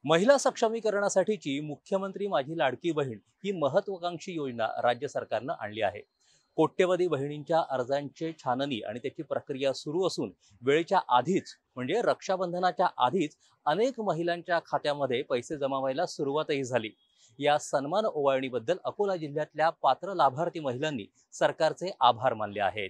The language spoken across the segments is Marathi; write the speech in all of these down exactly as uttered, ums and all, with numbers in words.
महिला सक्षमीकरणासाठीची मुख्यमंत्री माझी लाडकी बहीण ही महत्त्वाकांक्षी योजना राज्य सरकारनं आणली आहे। कोट्यवधी बहिणींच्या अर्जांची छाननी आणि त्याची प्रक्रिया सुरू असून वेळेच्या आधीच म्हणजे रक्षाबंधनाच्या आधीच अनेक महिलांच्या खात्यामध्ये पैसे जमा व्हायला सुरुवातही झाली। या सन्मान ओवाळणीबद्दल अकोला जिल्ह्यातल्या पात्र लाभार्थी महिलांनी सरकारचे आभार मानले आहेत।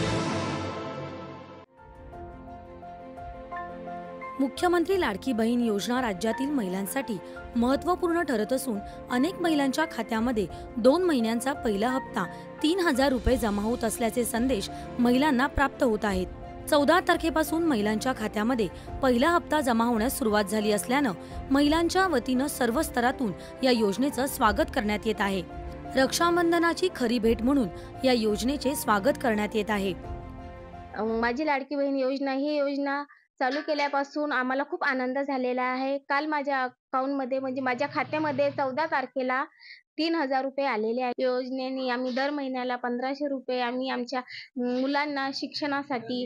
मुख्यमंत्री लाडकी बहीण योजना राज्यातील महिलांसाठी महत्त्वपूर्ण ठरत असून अनेक महिलांच्या खात्यामध्ये दोन महिन्यांचा पहिला हप्ता तीन हजार रुपये जमा होत असल्याचे संदेश महिलांना प्राप्त होत आहेत। चौदा तारखेपासून महिलांच्या खात्यामध्ये पहिला हप्ता जमा होण्यास सुरुवात झाली असल्यानं महिलांच्या वतीनं सर्व स्तरातून या योजनेचं स्वागत करण्यात येत आहे। रक्षाबंधनाची खरी भेट म्हणून या योजनेचे स्वागत करण्यात येत आहे। माझी लाडकी बहीण योजना ही योजना चालू केल्यापासून आम्हाला खूप आनंद झालेला आहे। काल माझ्या अकाउंट मध्ये म्हणजे माझ्या खात्यामध्ये चौदा तारखेला तीन हजार रुपये आलेले आहेत। योजनेने आम्ही दर महिन्याला पंधराशे रुपये आम्ही आमच्या मुलांना शिक्षणासाठी,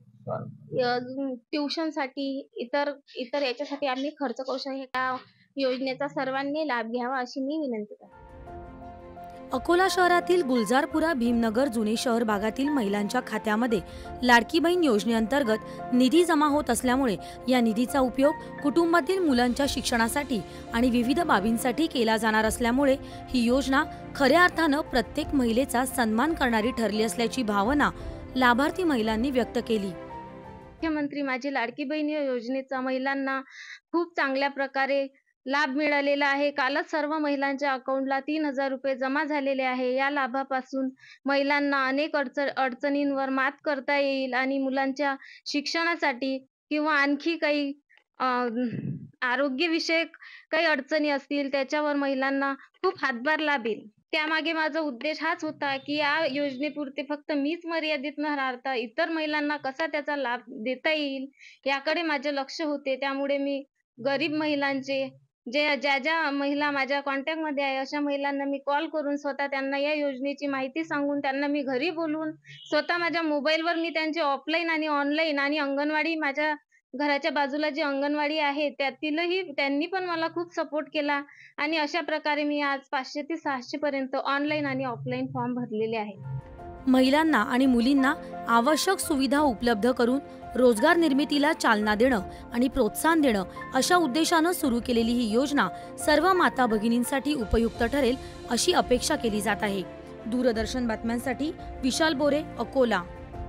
ट्युशन साठी, इतर इतर याच्यासाठी आम्ही खर्च करू शकतो। या योजनेचा सर्वांनी लाभ घ्यावा अशी मी विनंती करते। अकोला शहरातील गुलजारपुरा भीमनगर जुने शहर भागातील महिलांच्या खात्यामध्ये लाडकी बहीण योजनेअंतर्गत निधी जमा होत असल्यामुळे या निधीचा उपयोग कुटुंबातील मुलांच्या शिक्षणासाठी आणि विविध बाबींसाठी केला जाणार असल्यामुळे ही योजना खऱ्या अर्थानं प्रत्येक महिलेचा सन्मान करणारी ठरली असल्याची भावना लाभार्थी महिलांनी व्यक्त केली। मुख्यमंत्री माझी लाडकी बहीण योजनेचा महिलांना खूप चांगल्या प्रकारे लाभ मिळालेला आहे। कालच सर्व महिलांच्या अकाउंटला तीन हजार रुपये जमा झालेले आहे। या लाभापासून महिलांना अनेक अडचण अडचणींवर मात करता येईल आणि मुलांच्या शिक्षणासाठी किंवा आणखी काही आरोग्यविषयक काही अडचणी असतील त्याच्यावर महिलांना खूप हातभार लाभेल। त्यामागे माझा उद्देश हाच होता की या योजनेपुरते फक्त मीच मर्यादित न राहता इतर महिलांना कसा त्याचा लाभ देता येईल याकडे माझे लक्ष होते। त्यामुळे मी गरीब महिलांचे जे ज्या ज्या महिला माझ्या कॉन्टॅक्ट मध्ये आहे अशा महिलांना मी कॉल करून स्वतः त्यांना या योजनेची माहिती सांगून त्यांना मी घरी बोलून स्वतः माझ्या मोबाईलवर मी त्यांचे ऑफलाईन आणि ऑनलाईन आणि अंगणवाडी माझ्या घराच्या बाजूला जी अंगणवाडी आहे त्यातीलही त्यांनी पण मला खूप सपोर्ट केला आणि अशा प्रकारे मी आज पाचशे ते सहाशे पर्यंत ऑनलाईन आणि ऑफलाईन फॉर्म भरलेले आहेत। महिलांना आणि मुलींना आवश्यक सुविधा उपलब्ध करून रोजगार निर्मितीला चालना देणं आणि प्रोत्साहन देणं अशा उद्देशानं सुरू केलेली ही योजना सर्व माता भगिनींसाठी उपयुक्त ठरेल अशी अपेक्षा केली जात आहे। दूरदर्शन बातम्यांसाठी विशाल बोरे, अकोला।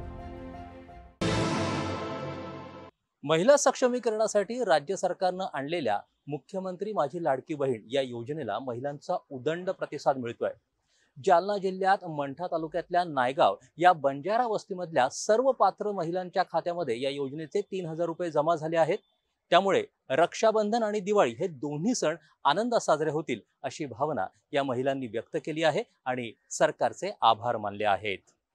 महिला सक्षमीकरणासाठी राज्य सरकारनं आणलेल्या मुख्यमंत्री माझी लाडकी बहीण या योजनेला महिलांचा उदंड प्रतिसाद मिळतोय। जालना जिल्ह्यात मंठा तालुक्यातल्या नायगाव या बंजारा वस्तीमधल्या सर्व पात्र महिलांच्या खात्यामध्ये या योजनेचे तीन हजार रुपये जमा झाले आहेत। त्यामुळे रक्षाबंधन आणि दिवाळी हे दोन्ही सण आनंदात साजरे होतील अशी भावना या महिलांनी व्यक्त केली आहे आणि सरकारचे आभार मानले आहेत।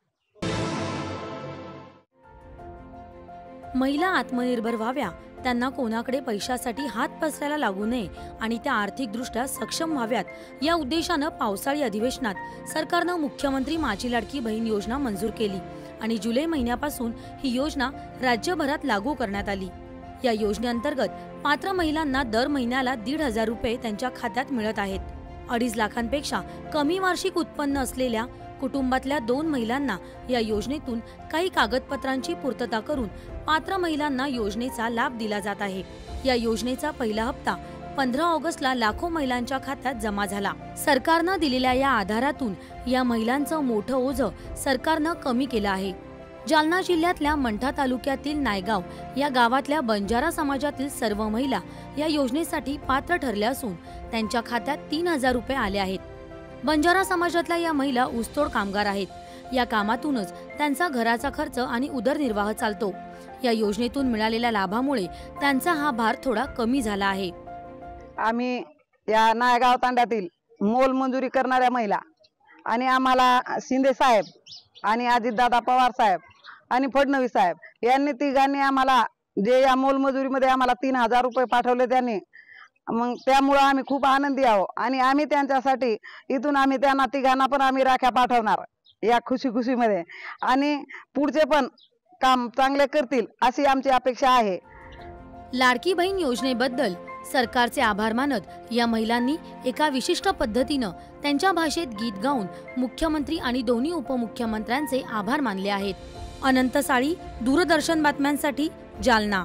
महिला आत्मनिर्भर व्हाव्या, त्यांना कोणाकडे पैशासाठी हात पसरायला लागू नये आणि त्या आर्थिकदृष्ट्या सक्षम व्हाव्यात या उद्देशानं पावसाळी अधिवेशनात सरकारनं मुख्यमंत्री माझी लाडकी बहीण योजना मंजूर केली आणि जुलै महिन्यापासून ही योजना राज्यभरात लागू करण्यात आली। या योजनेअंतर्गत पात्र महिलांना दर महिन्याला दीड हजार रुपये त्यांच्या खात्यात मिळत आहेत। अडीच लाखांपेक्षा कमी वार्षिक उत्पन्न असलेल्या कुटुंबातल्या दोन महिलांना या योजनेतून काही कागदपत्रांची पूर्तता करून पात्र महिलांना योजनेचा लाभ दिला जात आहे। या योजनेचा पहिला हप्ता पंधरा ऑगस्टला लाखो महिलांच्या खात्यात जमा झाला। सरकारनं दिलेल्या या आधारातून या महिलांचं मोठं ओझं सरकारनं कमी केलं आहे। जालना जिल्ह्यातल्या मंठा तालुक्यातील नायगाव या गावातल्या बंजारा समाजातील सर्व महिला या योजनेसाठी पात्र ठरल्या असून त्यांच्या खात्यात तीन हजार रुपये आले आहेत। बंजारा समाजातल्या या महिला ऊसतोड कामगार आहेत। या कामातूनच त्यांचा घराचा खर्च आणि उदरनिर्वाह चालतो। या योजनेतून मिळालेल्या लाभामुळे त्यांचा हा भार थोडा कमी झाला आहे। आम्ही या नायगाव तांड्यातील मोलमजुरी करणाऱ्या महिला आणि आम्हाला शिंदे साहेब आणि अजितदादा पवार साहेब आणि फडणवीस साहेब यांनी तिघांनी आम्हाला जे या मोलमजुरीमध्ये आम्हाला तीन हजार रुपये पाठवले त्यांनी मग त्यामुळे आम्ही खूप आनंदी आहोत आणि आम्ही त्यांच्यासाठी इथून आम्ही त्यांना तिघांना पण आम्ही राख्या पाठवणार या खुशी खुशीमध्ये आणि पुढचे पण काम चांगले करतील अशी आमची अपेक्षा आहे। लाडकी बहीण योजनेबद्दल सरकारचे आभार मानत या महिलांनी एका विशिष्ट पद्धतीनं त्यांच्या भाषेत गीत गाऊन मुख्यमंत्री आणि दोन्ही उपमुख्यमंत्र्यांचे आभार मानले आहेत। अनंत साळी, दूरदर्शन बातम्यांसाठी जालना।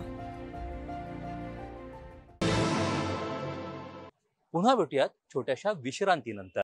पुन्हा भेटूयात छोट्याशा विश्रांतीनंतर।